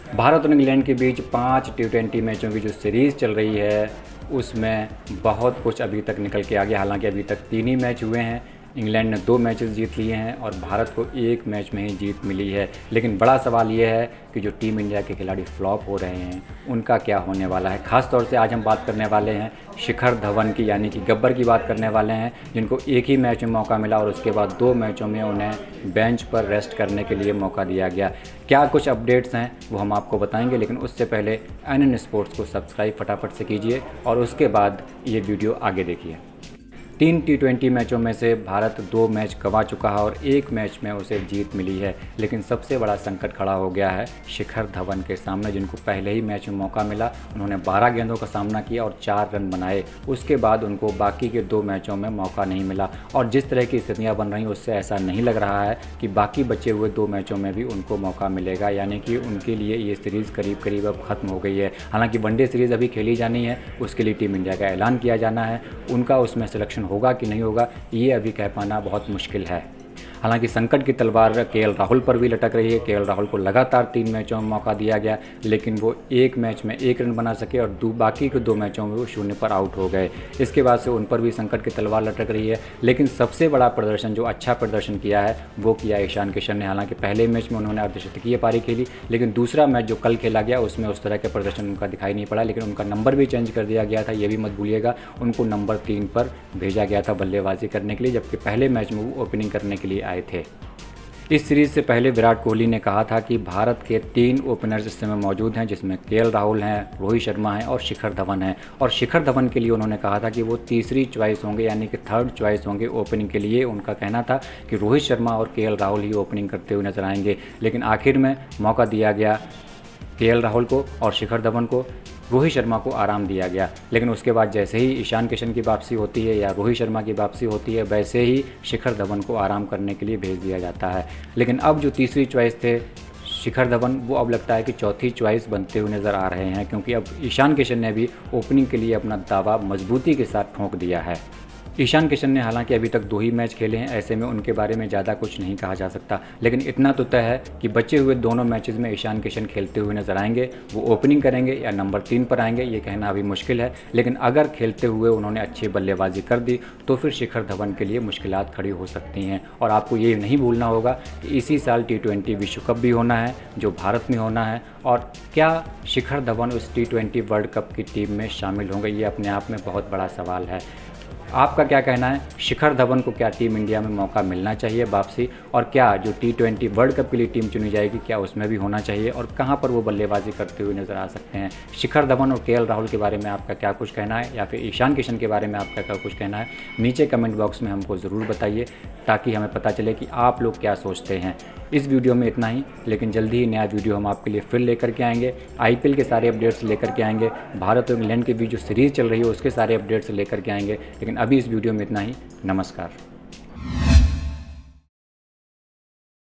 भारत और इंग्लैंड के बीच 5 T20 मैचों की जो सीरीज़ चल रही है उसमें बहुत कुछ अभी तक निकल के आ गया। हालांकि अभी तक 3 ही मैच हुए हैं। इंग्लैंड ने 2 मैचेस जीत लिए हैं और भारत को 1 मैच में ही जीत मिली है। लेकिन बड़ा सवाल ये है कि जो टीम इंडिया के खिलाड़ी फ्लॉप हो रहे हैं उनका क्या होने वाला है। ख़ास तौर से आज हम बात करने वाले हैं शिखर धवन की, यानी कि गब्बर की बात करने वाले हैं, जिनको 1 ही मैच में मौका मिला और उसके बाद 2 मैचों में उन्हें बेंच पर रेस्ट करने के लिए मौका दिया गया। क्या कुछ अपडेट्स हैं वो हम आपको बताएंगे, लेकिन उससे पहले NN स्पोर्ट्स को सब्सक्राइब फटाफट से कीजिए और उसके बाद ये वीडियो आगे देखिए। 3 T20 मैचों में से भारत 2 मैच गंवा चुका है और 1 मैच में उसे जीत मिली है। लेकिन सबसे बड़ा संकट खड़ा हो गया है शिखर धवन के सामने, जिनको पहले ही मैच में मौका मिला। उन्होंने 12 गेंदों का सामना किया और 4 रन बनाए। उसके बाद उनको बाकी के 2 मैचों में मौका नहीं मिला और जिस तरह की स्थितियां बन रही उससे ऐसा नहीं लग रहा है कि बाकी बचे हुए 2 मैचों में भी उनको मौका मिलेगा, यानी कि उनके लिए ये सीरीज़ करीब करीब अब ख़त्म हो गई है। हालांकि वनडे सीरीज़ अभी खेली जानी है, उसके लिए टीम इंडिया का ऐलान किया जाना है। उनका उसमें सिलेक्शन होगा कि नहीं होगा ये अभी कह पाना बहुत मुश्किल है। हालांकि संकट की तलवार KL राहुल पर भी लटक रही है। KL राहुल को लगातार 3 मैचों में मौका दिया गया, लेकिन वो 1 मैच में 1 रन बना सके और बाकी के 2 मैचों में वो 0 पर आउट हो गए। इसके बाद से उन पर भी संकट की तलवार लटक रही है। लेकिन सबसे बड़ा प्रदर्शन, जो अच्छा प्रदर्शन किया है, वो किया ईशान किशन ने। हालांकि पहले मैच में उन्होंने अर्धशतकीय पारी खेली, लेकिन दूसरा मैच जो कल खेला गया उसमें उस तरह के प्रदर्शन उनका दिखाई नहीं पड़ा। लेकिन उनका नंबर भी चेंज कर दिया गया था, ये भी मत भूलिएगा। उनको नंबर 3 पर भेजा गया था बल्लेबाजी करने के लिए, जबकि पहले मैच में वो ओपनिंग करने के लिए आए थे। इस सीरीज़ से पहले विराट कोहली ने कहा था कि भारत के 3 ओपनर्स इस समय मौजूद हैं, जिसमें KL राहुल हैं, रोहित शर्मा हैं और शिखर धवन हैं। और शिखर धवन के लिए उन्होंने कहा था कि वो तीसरी चॉइस होंगे, यानी कि 3rd चॉइस होंगे ओपनिंग के लिए। उनका कहना था कि रोहित शर्मा और KL राहुल ही ओपनिंग करते हुए नजर आएंगे। लेकिन आखिर में मौका दिया गया KL राहुल को और शिखर धवन को, रोहित शर्मा को आराम दिया गया। लेकिन उसके बाद जैसे ही ईशान किशन की वापसी होती है या रोहित शर्मा की वापसी होती है, वैसे ही शिखर धवन को आराम करने के लिए भेज दिया जाता है। लेकिन अब जो तीसरी चॉइस थे शिखर धवन, वो अब लगता है कि चौथी चॉइस बनते हुए नज़र आ रहे हैं, क्योंकि अब ईशान किशन ने भी ओपनिंग के लिए अपना दावा मजबूती के साथ ठोंक दिया है। ईशान किशन ने हालांकि अभी तक 2 ही मैच खेले हैं, ऐसे में उनके बारे में ज़्यादा कुछ नहीं कहा जा सकता। लेकिन इतना तो तय है कि बचे हुए दोनों मैचेस में ईशान किशन खेलते हुए नजर आएंगे। वो ओपनिंग करेंगे या नंबर 3 पर आएंगे, ये कहना अभी मुश्किल है। लेकिन अगर खेलते हुए उन्होंने अच्छी बल्लेबाजी कर दी तो फिर शिखर धवन के लिए मुश्किलात खड़ी हो सकती हैं। और आपको ये नहीं भूलना होगा कि इसी साल T20 विश्व कप भी होना है, जो भारत में होना है। और क्या शिखर धवन उस T20 वर्ल्ड कप की टीम में शामिल होंगे, ये अपने आप में बहुत बड़ा सवाल है। आपका क्या कहना है? शिखर धवन को क्या टीम इंडिया में मौका मिलना चाहिए वापसी, और क्या जो T20 वर्ल्ड कप के लिए टीम चुनी जाएगी क्या उसमें भी होना चाहिए, और कहां पर वो बल्लेबाजी करते हुए नज़र आ सकते हैं? शिखर धवन और KL राहुल के बारे में आपका क्या कुछ कहना है, या फिर ईशान किशन के बारे में आपका क्या कुछ कहना है? नीचे कमेंट बॉक्स में हमको ज़रूर बताइए, ताकि हमें पता चले कि आप लोग क्या सोचते हैं। इस वीडियो में इतना ही, लेकिन जल्दी ही नया वीडियो हम आपके लिए फिर लेकर के आएंगे। IPL के सारे अपडेट्स लेकर के आएंगे, भारत और इंग्लैंड के बीच जो सीरीज़ चल रही है उसके सारे अपडेट्स लेकर के आएंगे। लेकिन अभी इस वीडियो में इतना ही। नमस्कार।